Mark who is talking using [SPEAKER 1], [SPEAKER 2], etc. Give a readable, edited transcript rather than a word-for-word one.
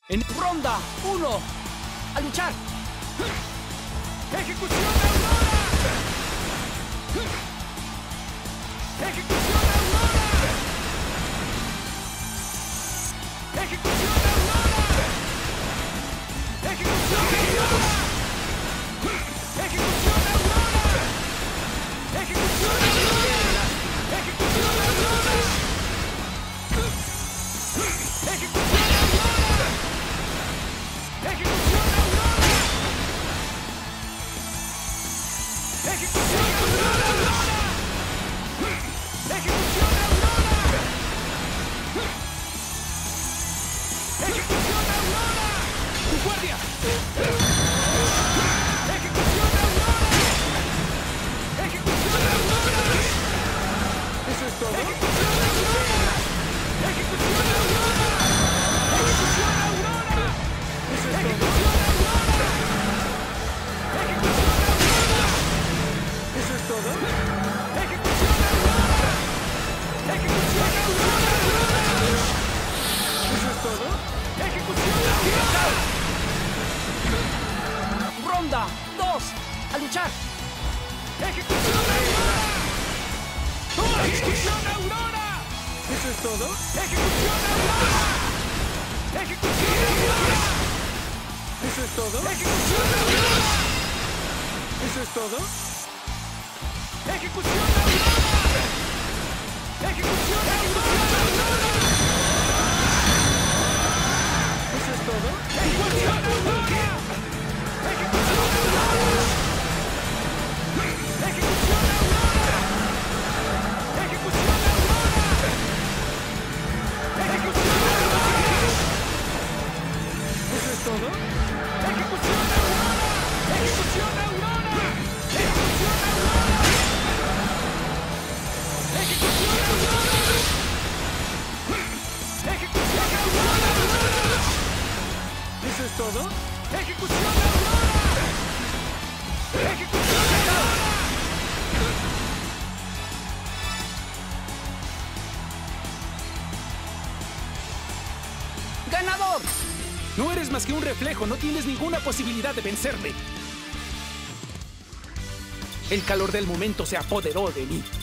[SPEAKER 1] En ronda 1, a luchar.
[SPEAKER 2] ¡Ejecución Aurora! ¡Ejecución Aurora! ¡Ejecución Aurora! ¡Ejecución Aurora! ¡Ejecución Aurora! ¡Ejecución Aurora! ¡Ejecución Aurora! ¡Ejecución Aurora! ¡Ejecución Aurora! ¡Ejecución Aurora! ¡Ejecución Aurora! ¡Ejecución Aurora!
[SPEAKER 1] ¡Guardia!
[SPEAKER 2] ¡Ejecución Aurora! ¡Ejecución Aurora!
[SPEAKER 1] ¿Eso es todo?
[SPEAKER 2] ¡Ejecución Aurora! ¡Ejecución Aurora! ¡Ejecución Aurora!
[SPEAKER 1] ¿Eso es todo?
[SPEAKER 2] ¡Ejecución Aurora! ¡Ejecución Aurora!
[SPEAKER 1] ¿Eso es todo?
[SPEAKER 2] ¡Ejecución Aurora! ¡Ejecución Aurora!
[SPEAKER 1] ¿Eso es todo?
[SPEAKER 2] ¡Ejecución Aurora!
[SPEAKER 1] Ronda 2, a luchar.
[SPEAKER 2] ¡Ejecución Aurora! ¡Ejecución Aurora!
[SPEAKER 1] ¿Eso es todo?
[SPEAKER 2] ¡Ejecución Aurora! ¡Ejecución Aurora!
[SPEAKER 1] ¿Eso es todo?
[SPEAKER 2] ¡Ejecución Aurora!
[SPEAKER 1] ¿Eso es todo?
[SPEAKER 2] ¡Ejecución Aurora! ¡Ejecución Aurora!
[SPEAKER 1] ¿Eso es todo?
[SPEAKER 2] ¡Ejecución Aurora! ¡Ejecución Aurora! ¡Ejecución Aurora! ¡Ejecución Aurora! ¡Ejecución Aurora!
[SPEAKER 1] ¿Eso es todo?
[SPEAKER 2] ¡Ejecución Aurora! ¡Ejecución Aurora! ¡Ejecución Aurora! ¡Ejecución Aurora! ¡Ejecución Aurora!
[SPEAKER 1] ¿Eso es todo?
[SPEAKER 2] ¡Ejecución Aurora! ¡Ejecución Aurora!
[SPEAKER 1] ¡Ganador! No eres más que un reflejo, no tienes ninguna posibilidad de vencerme. El calor del momento se apoderó de mí.